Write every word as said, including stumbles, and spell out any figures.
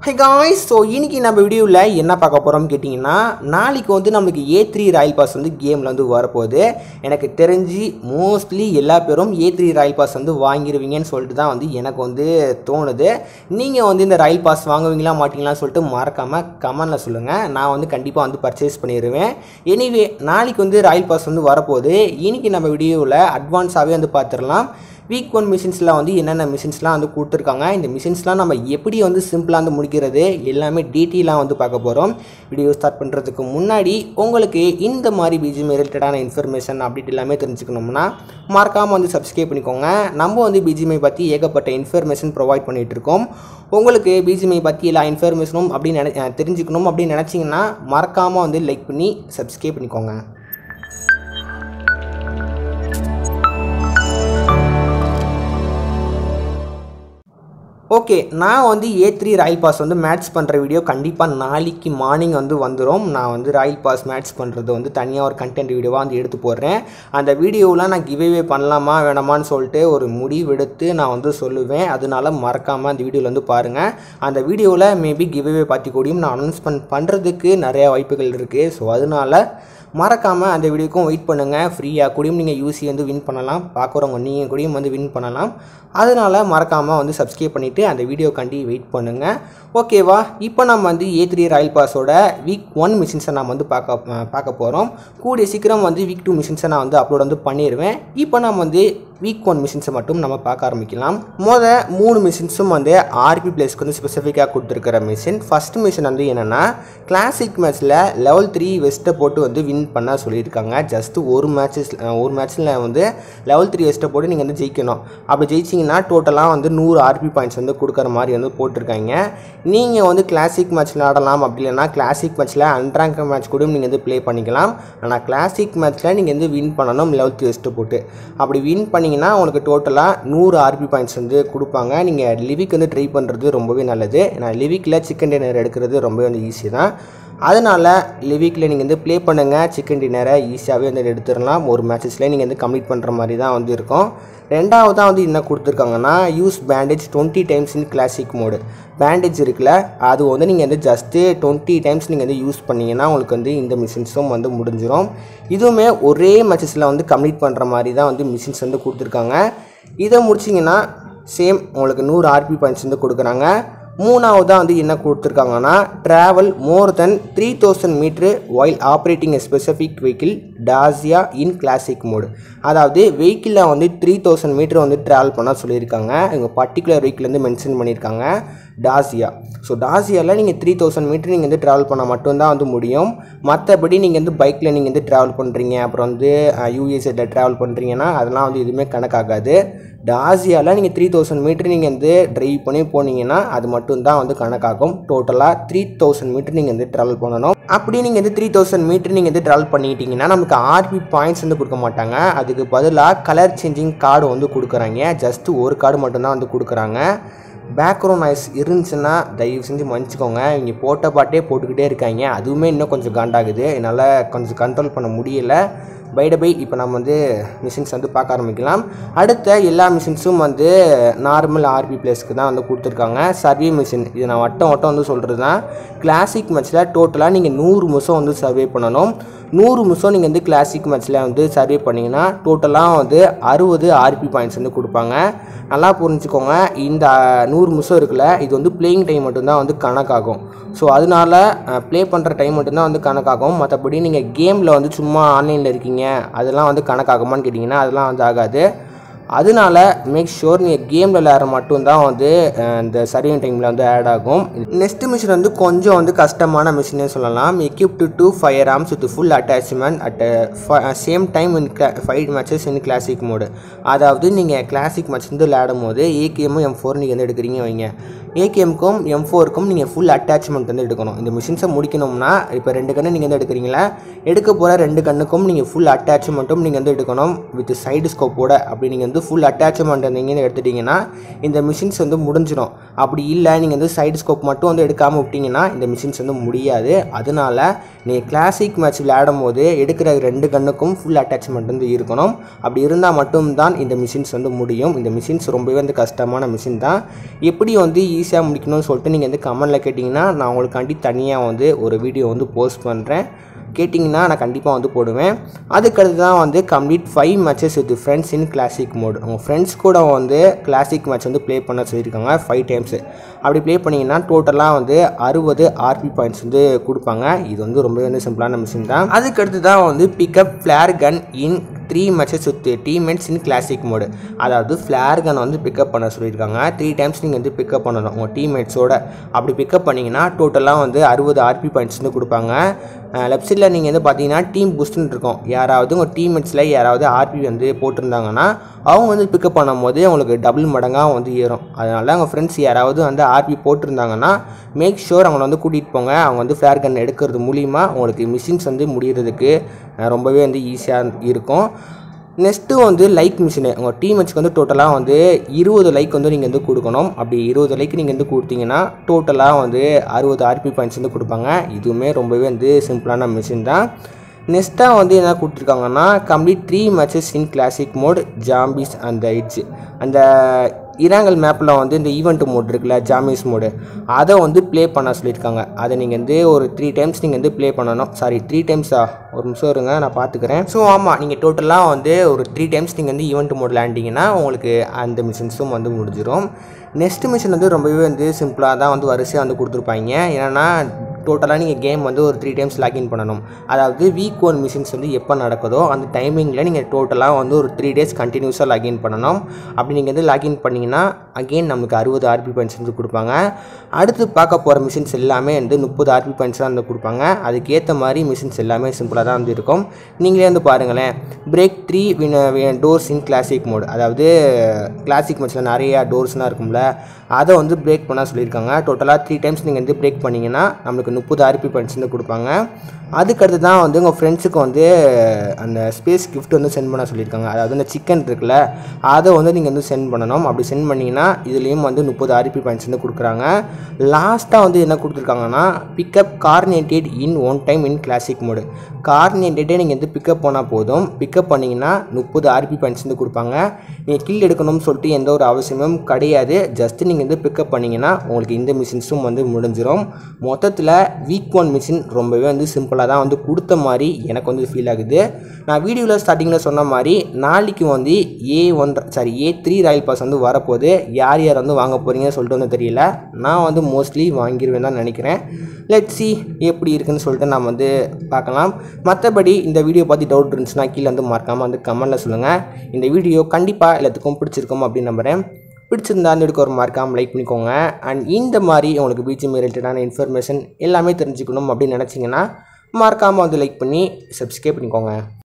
Hi guys, so இன்னைக்கு நம்ம வீடியோல என்ன பார்க்க போறோம் கேட்டிங்கனா நாளைக்கு வந்து நமக்கு A three ராயல் பாஸ் வந்து கேம்ல வந்து வரப்போகுது. எனக்கு தெரிஞ்சு மோஸ்ட்லி எல்லா பேரும் A three ராயல் பாஸ் வந்து வாங்கிடுவீங்கன்னு சொல்லிட்டு தான் வந்து எனக்கு வந்து தோணுது. நீங்க வந்து இந்த ராயல் பாஸ் வாங்குவீங்களா மாட்டீங்களான்னு சொல்லிட்டு மறக்காம கமெண்ட்ல சொல்லுங்க. நான் வந்து கண்டிப்பா வந்து பர்ச்சேஸ் பண்ணிடுவேன். எனிவே நாளைக்கு வந்து ராயல் பாஸ் வந்து வரப்போகுது. இன்னைக்கு நம்ம வீடியோல அட்வான்ஸாவே வந்து பார்த்திரலாம். வீக் ஒன் மிஷின்ஸ்லாம் வந்து என்னென்ன மிஷின்ஸ்லாம் வந்து கொடுத்துருக்காங்க, இந்த மிஷின்ஸ்லாம் நம்ம எப்படி வந்து சிம்பிளாக வந்து முடிக்கிறது எல்லாமே டீட்டெயிலாக வந்து பார்க்க போகிறோம். வீடியோ ஸ்டார்ட் பண்ணுறதுக்கு முன்னாடி உங்களுக்கு இந்த மாதிரி பிஜிஎம் ரிலேட்டடான இன்ஃபர்மேஷன் அப்டேட் எல்லாமே தெரிஞ்சுக்கணும்னா மறக்காமல் வந்து சப்ஸ்கிரைப் பண்ணிக்கோங்க. நம்ம வந்து பிஜிஎம்ஐ பற்றி ஏகப்பட்ட இன்ஃபர்மேஷன் ப்ரொவைட் பண்ணிகிட்டு இருக்கோம். உங்களுக்கு பிஜிஎம்ஐ பற்றி எல்லா இன்ஃபர்மேஷனும் அப்படின்னு நினை தெரிஞ்சுக்கணும் அப்படின்னு நினச்சிங்கன்னா மறக்காமல் வந்து லைக் பண்ணி சப்ஸ்கிரைப் பண்ணிக்கோங்க. ஓகே, நான் வந்து A three ராயல் பாஸ் வந்து மேட்ச் பண்ணுற வீடியோ கண்டிப்பாக நாளைக்கு மார்னிங் வந்து வந்துடும். நான் வந்து ராயல் பாஸ் மேட்ச் பண்ணுறது வந்து தனியாக ஒரு கண்டென்ட் வீடியோவாக வந்து எடுத்து போடுறேன். அந்த வீடியோவில் நான் கிவ்அவே பண்ணலாமா வேணாமான்னு சொல்லிட்டு ஒரு முடிவு எடுத்து நான் வந்து சொல்லுவேன். அதனால மறக்காமல் அந்த வீடியோவில் வந்து பாருங்கள். அந்த வீடியோவில் மேபி கிவ்அவே பற்றி கூடியும் நான் அனௌன்ஸ்மெண்ட் பண்ணுறதுக்கு நிறையா வாய்ப்புகள் இருக்குது. ஸோ அதனால் மறக்காமல் அந்த வீடியோக்கும் வெயிட் பண்ணுங்கள். ஃப்ரீயாக கூடியும் நீங்கள் யூசி வந்து வின் பண்ணலாம். பார்க்குறவங்க நீங்கள் கூடியும் வந்து வின் பண்ணலாம். அதனால் மறக்காமல் வந்து சப்ஸ்கிரைப் பண்ணிவிட்டு அந்த வீடியோக்காண்டி வெயிட் பண்ணுங்கள். ஓகேவா, இப்போ நம்ம வந்து A three ராயல் பாஸோட வீக் ஒன் மிஷின்ஸை நம்ம வந்து பார்க்க பார்க்க போகிறோம். கூடிய சீக்கிரம் வந்து வீக் டூ மிஷின்ஸை நான் வந்து அப்லோட் வந்து பண்ணிடுவேன். இப்போ நம்ம வந்து வீக் ஒன் மிஷின்ஸை மட்டும் நம்ம பார்க்க ஆரம்பிக்கலாம். மொதல் மூணு மிஷின்ஸும் வந்து ஆர்பி பிளேஸ்க்கு வந்து ஸ்பெசிஃபிக்காக கொடுத்துருக்கிற மிஷின். ஃபஸ்ட் மிஷின் வந்து என்னென்னா கிளாசிக் மேட்ச்சில் லெவல் த்ரீ வெஸ்ட்டை போட்டு வந்து வின் பண்ண சொல்லியிருக்காங்க. ஜஸ்ட்டு ஒரு மேட்சஸ் ஒரு மேட்ச்சில் வந்து லெவல் த்ரீ வெஸ்ட்டை போட்டு நீங்கள் வந்து ஜெயிக்கணும். அப்படி ஜெயிச்சிங்கன்னா டோட்டலாக வந்து நூறு ஆர்பி பாயிண்ட்ஸ் வந்து கொடுக்குற மாதிரி வந்து போட்டிருக்காங்க. நீங்கள் வந்து கிளாசிக் மேட்ச்சில் ஆடலாம். அப்படி இல்லைனா கிளாசிக் மேட்ச்சில் அன்ரேங்க் மேட்ச் கூட நீங்கள் வந்து ப்ளே பண்ணிக்கலாம். ஆனால் கிளாசிக் மேட்ச்சில் நீங்கள் வந்து வின் பண்ணணும் லெவல் த்ரீ வெஸ்ட்டை போட்டு. அப்படி வின் பண்ணிங்கன்னா உங்களுக்கு டோட்டலாக நூறு ஆர்பி பாயிண்ட்ஸ் வந்து கொடுப்பாங்க. நீங்கள் லிவிக் வந்து ட்ரை பண்ணுறது ரொம்பவே நல்லது. ஏன்னா லிவிக்கில் சிக்கன் டின்னர் எடுக்கிறது ரொம்பவே வந்து ஈஸி தான். அதனால் லிவிக்கில் நீங்கள் வந்து ப்ளே பண்ணுங்கள். சிக்கன் டின்னரை ஈஸியாகவே வந்து எடுத்துடலாம். ஒரு மேட்சஸில் நீங்கள் வந்து கம்ப்ளீட் பண்ணுற மாதிரி தான் வந்து இருக்கும். ரெண்டாவதாக வந்து என்ன கொடுத்துருக்காங்கன்னா use bandage twenty times in classic mode. Bandage இருக்குல்ல, அது வந்து நீங்கள் வந்து ஜஸ்ட்டு டுவெண்ட்டி டைம்ஸ் நீங்கள் வந்து யூஸ் பண்ணிங்கன்னா உங்களுக்கு வந்து இந்த மிஷின்ஸும் வந்து முடிஞ்சிடும். இதுவுமே ஒரே மேட்சஸில் வந்து கம்ப்ளீட் பண்ணுற மாதிரி தான் வந்து மிஷின்ஸ் வந்து கொடுத்துருக்காங்க. இதை முடிச்சிங்கன்னா சேம் உங்களுக்கு நூறு ஆர்பி பாயிண்ட்ஸ் வந்து கொடுக்குறாங்க. மூணாவதாக வந்து என்ன கொடுத்துருக்காங்கன்னா travel more then three thousand metre while operating a specific vehicle Dacia in classic mode. அதாவது வெஹிக்கிளில் வந்து த்ரீ தௌசண்ட் மீட்டர் வந்து ட்ராவல் பண்ண சொல்லியிருக்காங்க. இங்கே பர்டிகுலர் வெஹிக்கிள் வந்து மென்ஷன் பண்ணியிருக்காங்க டாசியா. ஸோ டாசியாவில் நீங்கள் த்ரீ தௌசண்ட் மீட்டர் நீங்கள் வந்து ட்ராவல் பண்ணால் மட்டும்தான் வந்து முடியும். மற்றபடி நீங்கள் வந்து பைக்கில் நீங்கள் வந்து ட்ராவல் பண்ணுறீங்க, அப்புறம் வந்து யூஎஸ்ஏவில் ட்ராவல் பண்ணுறீங்கன்னா அதெல்லாம் வந்து எதுவுமே கணக்காகாது. டாசியாவில் நீங்கள் த்ரீ தௌசண்ட் மீட்டர் நீங்கள் வந்து ட்ரைவ் பண்ணி போனீங்கன்னா அது மட்டும்தான் வந்து கணக்காகும். டோட்டலாக த்ரீ தௌசண்ட் மீட்டர் நீங்கள் வந்து ட்ராவல் பண்ணணும். அப்படி நீங்கள் வந்து த்ரீ தௌசண்ட் மீட்டர் நீங்கள் வந்து ட்ராவல் பண்ணிட்டீங்கன்னா நமக்கு ஆர்பி பாயிண்ட்ஸ் வந்து கொடுக்க மாட்டாங்க. அதுக்கு பதிலாக கலர் சேஞ்சிங் கார்டு வந்து கொடுக்குறாங்க. ஜஸ்ட்டு ஒரு கார்டு மட்டும்தான் வந்து கொடுக்குறாங்க. பேக்ரவுண்ட் நாய்ஸ் இருந்துச்சுன்னா தயவு செஞ்சு மன்னிச்சிக்கோங்க. இங்கே போட்ட பாட்டே போட்டுக்கிட்டே இருக்காங்க. அதுவுமே இன்னும் கொஞ்சம் காண்டாகுது. என்னால் கொஞ்சம் கண்ட்ரோல் பண்ண முடியலை. பை ட பை இப்போ நம்ம வந்து மிஷின்ஸ் வந்து பார்க்க ஆரம்பிக்கலாம். அடுத்த எல்லா மிஷின்ஸும் வந்து நார்மல் ஆர்பி பிளேஸ்க்கு தான் வந்து கொடுத்துருக்காங்க. சர்வே மிஷின் இது நான் வட்டம் வட்டம் வந்து சொல்கிறது தான். கிளாசிக் மேட்ச்சில் டோட்டலாக நீங்கள் நூறு நிமிஷம் வந்து சர்வே பண்ணணும். நூறு நிமிஷம் நீங்கள் வந்து கிளாசிக் மேட்ச்சில் வந்து சர்வே பண்ணிங்கன்னா டோட்டலாக வந்து அறுபது ஆர்பி பாயிண்ட்ஸ் வந்து கொடுப்பாங்க. நல்லா புரிஞ்சுக்கோங்க, இந்த நூறு நிமிஷம் இருக்குல்ல இது வந்து பிளேயிங் டைம் மட்டும்தான் வந்து கணக்காகும். ஸோ அதனால் ப்ளே பண்ணுற டைம் மட்டும்தான் வந்து கணக்காகும். மற்றபடி நீங்கள் கேமில் வந்து சும்மா ஆன்லைனில் இருக்கீங்க அதெல்லாம் வந்து கணக்காகுமான்னு கேட்டிங்கன்னா அதெல்லாம் வந்து ஆகாது. அதனால மேக் ஷோர் நீங்கள் கேமில் விளையாடுற மட்டும்தான் வந்து இந்த சர்விங் டைமில் வந்து ஆட் ஆகும். நெக்ஸ்ட் மிஷின் வந்து கொஞ்சம் வந்து கஷ்டமான மிஷினே சொல்லலாம். Equipped to fire arms with full attachment at same time in five matches in classic mode. அதாவது நீங்கள் கிளாசிக் மேட்ச் வந்து விளையாடும் போது ஏகேஎம் எம் ஃபோர் நீங்கள் வந்து எடுக்கிறீங்க வைங்க, ஏகேஎம்க்கும் எம் ஃபோருக்கும் நீங்கள் ஃபுல் அட்டாச்மெண்ட் வந்து எடுக்கணும். இந்த மிஷின்ஸை முடிக்கணும்னா இப்போ ரெண்டு கண்ணு நீங்கள் வந்து எடுக்கிறீங்களா, எடுக்க போகிற ரெண்டு கண்ணுக்கும் நீங்கள் ஃபுல் அட்டாச்மெண்ட்டும் நீங்கள் வந்து எடுக்கணும் வித் சைடு ஸ்கோப்போட. அப்படி நீங்கள் வந்து வந்து ஃபுல் அட்டாச்மெண்ட் நீங்கள் எடுத்துட்டிங்கன்னா இந்த மிஷின்ஸ் வந்து முடிஞ்சிடும். அப்படி இல்லை நீங்கள் வந்து சைடு ஸ்கோப் மட்டும் வந்து எடுக்காமல் விட்டிங்கன்னா இந்த மிஷின்ஸ் வந்து முடியாது. அதனால நீங்கள் கிளாசிக் மேட்ச் விளையாடும் போது எடுக்கிற ரெண்டு கண்ணுக்கும் ஃபுல் அட்டாச்மெண்ட் வந்து இருக்கணும். அப்படி இருந்தால் மட்டும்தான் இந்த மிஷின்ஸ் வந்து முடியும். இந்த மிஷின்ஸ் ரொம்பவே வந்து கஷ்டமான மிஷின் தான். எப்படி வந்து ஈஸியாக முடிக்கணும்னு சொல்லிட்டு நீங்கள் வந்து கமெண்டில் கேட்டிங்கன்னா நான் உங்களுக்காண்டி தனியாக வந்து ஒரு வீடியோ வந்து போஸ்ட் பண்ணுறேன். கேட்டிங்கன்னா நான் கண்டிப்பாக வந்து போடுவேன். அதுக்கடுத்து தான் வந்து complete five matches with friends in classic mode. உங்கள் ஃப்ரெண்ட்ஸ் கூட வந்து கிளாசிக் மேட்ச் வந்து ப்ளே பண்ண சொல்லியிருக்காங்க ஃபைவ் டைம்ஸு. அப்படி ப்ளே பண்ணிங்கன்னா டோட்டலாக வந்து அறுபது ஆர்பி பாயிண்ட்ஸ் வந்து கொடுப்பாங்க. இது வந்து ரொம்பவே வந்து சிம்பிளான மிஷின் தான். அதுக்கடுத்து தான் வந்து pick up flare gun in three matches with teammates in classic mode. அதாவது ஃப்ளேர் கன் வந்து பிக்கப் பண்ண சொல்லியிருக்காங்க. த்ரீ டைம்ஸ் நீங்கள் வந்து பிக்கப் பண்ணணும் உங்கள் டீம்மேட்ஸோட. அப்படி பிக்கப் பண்ணிங்கன்னா டோட்டலாக வந்து அறுபது ஆர்பி பாயிண்ட்ஸ் வந்து கொடுப்பாங்க. லெஃப்ட் சைடில் நீங்கள் வந்து பார்த்தீங்கன்னா டீம் பூஸ்ட்னு இருக்கும். யாராவது உங்கள் டீம்மேட்ஸில் யாராவது ஆர்பி வந்து போட்டிருந்தாங்கன்னா அவங்க வந்து பிக்கப் பண்ணும் போது அவங்களுக்கு டபுள் மடங்காக வந்து ஏறும். அதனால் அவங்க ஃப்ரெண்ட்ஸ் யாராவது வந்து ஆர்பி போட்டிருந்தாங்கன்னா மேக் ஷூர் அவங்கள வந்து கூட்டிகிட்டு போங்க. அவங்க வந்து ஃப்ளேர் கன் எடுக்கிறது மூலிமா உங்களுக்கு மிஷின்ஸ் வந்து முடிகிறதுக்கு ரொம்பவே வந்து ஈஸியாக இருக்கும். நெக்ஸ்ட்டு வந்து லைக் மிஷினு. உங்கள் டீம்மேட்ஸ்க்கு வந்து டோட்டலாக வந்து இருபது லைக் வந்து நீங்கள் வந்து கொடுக்கணும். அப்படி இருபது லைக் நீங்கள் வந்து கொடுத்தீங்கன்னா டோட்டலாக வந்து அறுபது ஆர்பி பாயிண்ட்ஸ் வந்து கொடுப்பாங்க. இதுவுமே ரொம்பவே வந்து சிம்பிளான மிஷின் தான். நெக்ஸ்ட்டாக வந்து என்ன கொடுத்துருக்காங்கன்னா complete three matches in classic mode zombies and edge. அந்த இராங்கல் மேப்பில் வந்து இந்த ஈவெண்ட் மோட் இருக்குல்ல ஜாம்பிஸ் மோடு, அதை வந்து ப்ளே பண்ண சொல்லியிருக்காங்க. அதை நீங்கள் வந்து ஒரு த்ரீ டைம்ஸ் நீங்கள் வந்து ப்ளே பண்ணணும். சாரி த்ரீ டைம்ஸா ஒரு நிமிஷம் இருங்க நான் பார்த்துக்கிறேன். ஸோ ஆமாம், நீங்கள் டோட்டலாக வந்து ஒரு த்ரீ டைம்ஸ் நீங்கள் வந்து ஈவெண்ட் மோட் விளையாண்டிங்கன்னா உங்களுக்கு அந்த மிஷின்ஸும் வந்து முடிஞ்சிடும். நெக்ஸ்ட் மிஷின் வந்து ரொம்பவே வந்து சிம்பிளாக தான் வந்து வரிசையாக வந்து கொடுத்துருப்பாங்க. ஏன்னா டோட்டலாக நீங்கள் கேம் வந்து ஒரு த்ரீ டைம்ஸ் லாகின் பண்ணணும். அதாவது வீக் ஒன் மிஷின்ஸ் வந்து எப்போ நடக்குதோ அந்த டைமிங்கில் நீங்கள் டோட்டலாக வந்து ஒரு த்ரீ டேஸ் கண்டினியூஸாக லாகின் பண்ணணும். அப்படி நீங்கள் வந்து லாகின் பண்ணிங்கன்னா அகெயின் நமக்கு அறுபது ஆர்பி பாயிண்ட்ஸ் வந்து கொடுப்பாங்க. அடுத்து பார்க்க போகிற மிஷின்ஸ் எல்லாமே வந்து முப்பது ஆர்பி பாயிண்ட்ஸ் தான் வந்து கொடுப்பாங்க. அதுக்கேற்ற மாதிரி மிஷின்ஸ் எல்லாமே சிம்பிளாக தான் வந்து இருக்கும். நீங்களே வந்து பாருங்களேன், break three windows in classic mode. அதாவது கிளாசிக் மேட்ச்சில் நிறையா டோர்ஸ்லாம் இருக்கும்ல, அதை வந்து பிரேக் பண்ண சொல்லியிருக்காங்க. டோட்டலாக த்ரீ டைம்ஸ் நீங்கள் வந்து பிரேக் பண்ணிங்கன்னா நம்மளுக்கு முப்பது ஆர்பி பாயிண்ட்ஸ் வந்து கொடுப்பாங்க. அதுக்கடுத்து தான் வந்து உங்கள் ஃப்ரெண்ட்ஸுக்கு வந்து அந்த ஸ்பேஸ் கிஃப்ட் வந்து சென்ட் பண்ண சொல்லியிருக்காங்க. அதாவது அந்த சிக்கன் இருக்குல்ல, அதை வந்து நீங்கள் வந்து சென்ட் பண்ணணும். அப்படி சென்ட் பண்ணிங்கன்னா இதுலேயும் வந்து முப்பது ஆர்பி பாயிண்ட்ஸ் வந்து கொடுக்குறாங்க. லாஸ்ட்டாக வந்து என்ன கொடுத்துருக்காங்கன்னா pick up grenade in one time in classic mode. கார்னேட்டடே நீங்கள் வந்து பிக்கப் பண்ணால் போதும். பிக்கப் பண்ணிங்கன்னா முப்பது ஆர்பி பாயிண்ட்ஸ் வந்து கொடுப்பாங்க. நீங்கள் கில் எடுக்கணும்னு சொல்லிட்டு எந்த ஒரு அவசியமும் கிடையாது. ஜஸ்ட்டு நீங்கள் வந்து பிக்கப் பண்ணிங்கன்னா உங்களுக்கு இந்த மிஷின்ஸும் வந்து முடிஞ்சிடும். மொத்தத்தில் வீக் ஒன் மிஷின் ரொம்பவே வந்து சிம்பிளாக தான் வந்து கொடுத்த மாதிரி எனக்கு வந்து ஃபீல் ஆகுது. நான் வீடியோவில் ஸ்டார்டிங்கில் சொன்ன மாதிரி நாளைக்கு வந்து A one sorry A three royal pass வந்து வரப்போது. யார் யார் வந்து வாங்க போகிறீங்கன்னு சொல்லிட்டு வந்து தெரியல. நான் வந்து மோஸ்ட்லி வாங்கிடுவேன் தான் நினைக்கிறேன். லெட்ஸ் சி எப்படி இருக்குன்னு சொல்லிட்டு நம்ம வந்து பார்க்கலாம். மற்றபடி இந்த வீடியோ பற்றி டவுட் இருந்துச்சுன்னா கீழே வந்து மறக்காமல் வந்து கமெண்ட்டில் சொல்லுங்கள். இந்த வீடியோ கண்டிப்பாக எல்லாத்துக்கும் பிடிச்சிருக்கும் அப்படின்னு நம்புகிறேன். பிடிச்சிருந்தா அந்த வீடியோக்கு ஒரு மறக்காமல் லைக் பண்ணிக்கோங்க. அண்ட் இந்த மாதிரி உங்களுக்கு பிஜிஎம் ரிலேட்டடான இன்ஃபர்மேஷன் எல்லாமே தெரிஞ்சுக்கணும் அப்படின்னு நினச்சிங்கன்னா மறக்காமல் வந்து லைக் பண்ணி சப்ஸ்கிரைப் பண்ணிக்கோங்க.